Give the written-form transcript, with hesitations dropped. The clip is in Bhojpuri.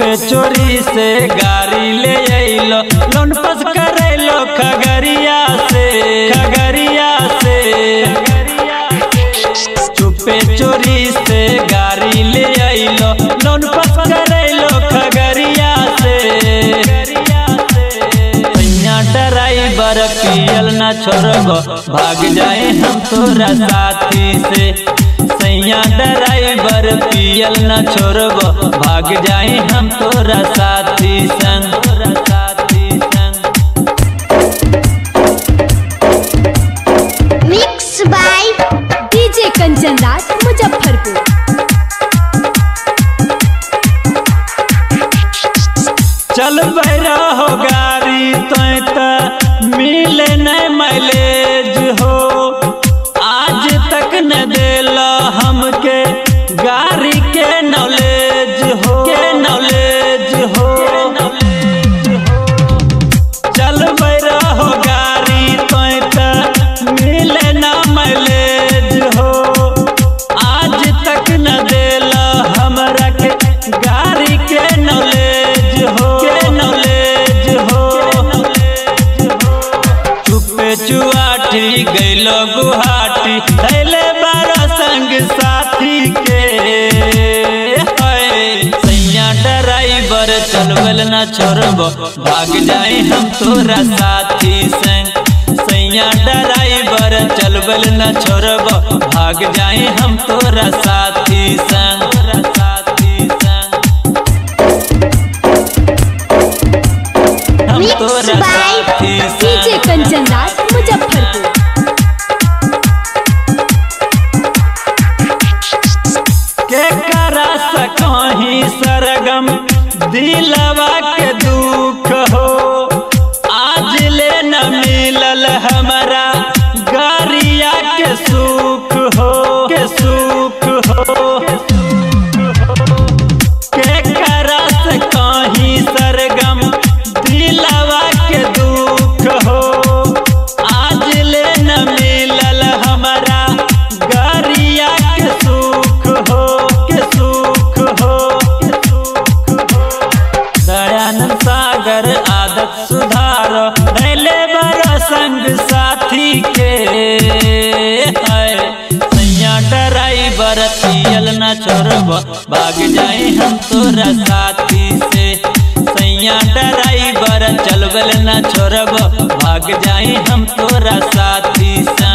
चुपे चोरी से गाड़ी ले अइलो, लोन पास करैलो खगड़िया से, खगड़िया से। चुपे चोरी से गाड़ी ले अइलो, लोन पास करैलो खगड़िया से। सैया ड्राइवर पियल न छोड़बो, भाग जाए हम तोरा साथी से। सैया ड्राइवर पियल न छोड़बो, भाग जाए हम तोरा साथी संग। Mix by DJ Kanchan Raj Muzaffarpur. चल बैरा हो गाड़ी तो मिले न माइलेज हो, आज तक न देला हमके गाड़ी के नॉलेज हो, के नॉलेज हो। चल बैरा हो गाड़ी तो मिले न माइलेज हो, आज तक न देला हमरा के गाड़ी के नॉलेज हो, के नॉलेज हो। चुपे चुआठी गइलो गुहाटी, थैले बारा संग साथी के। सैया ड्राइवर चलवल न छोड़बो, भाग जाए हम तोरा साथी संग। सैया ड्राइवर चलवल न छोड़बो, भाग जाए हम तोरा साथी संग। हम तोरा साथी संग। डीजे कंचन राज मुजफ्फरपुर। के करा सकहीं सरगम दिलवा के दुख हो, आज ले न मिलल हमरा गाड़िया के सुख हो, के सुख हो। के करा सकहीं सरगम दिलवा के दुख हो, आज ले न मिलल हमरा गाड़िया के सुख हो, के सुख हो। दयानंद सागर आदत सुधार, धैले बड़ा संग साथी के। सैया ड्राइवर पियल न छोड़बो, भाग जाए हम तोरा साथी से। सैया ड्राइवर चलवल न छोड़बो, भाग जाए हम तोरा साथी से।